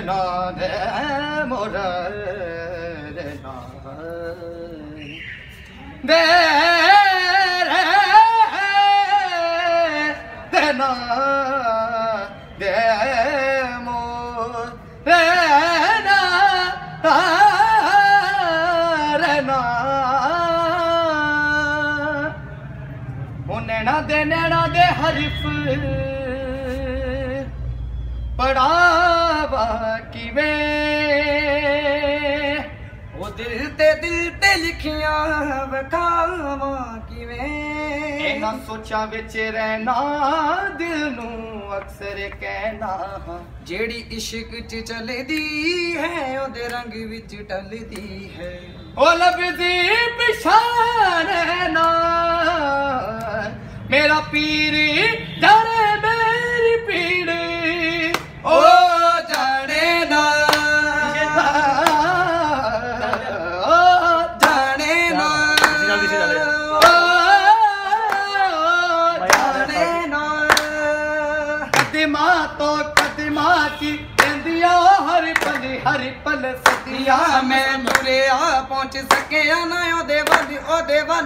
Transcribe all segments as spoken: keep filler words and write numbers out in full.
देना दे मोर देना दे देना दे मोर देना रहना नैना दे नैना दे हरिफ पढ़ावा किवें वो दिल ते दिल ते लिखियां वखावा किवें इना सोचा विच रहना दिल नू अक्सर कहना जेड़ी इश्क च चलदी है ओदे रंग विच टलदी है ओ लभदी पिछाण ना मेरा पीर जाने मेरी पीड़ ओ जाने ना ओ जाने ना जाने ना कदमा तो कदमा की कहंदिया हर पल हर पल सदिया मैं तुरे आ पहुंच सके ना ओदे वल ओदे वल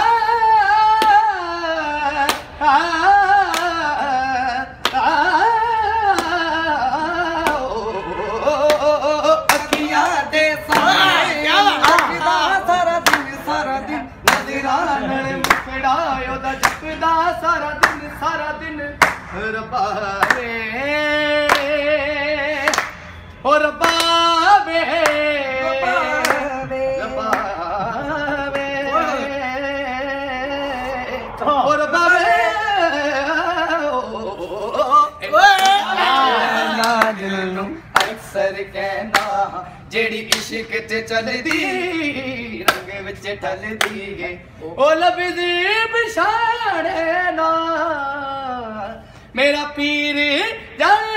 अखियां दे सारा दिन सारा दिन नजरां नाल मुकड़ायो दा जपदा सारा दिन सारा दिन रब्बा वे ओ रब्बा वे अक्सर कहना जेड़ी इश्क च चलदी रंग विच ढलदी ओ लभदी पिछाणे ना मेरा पीर जाने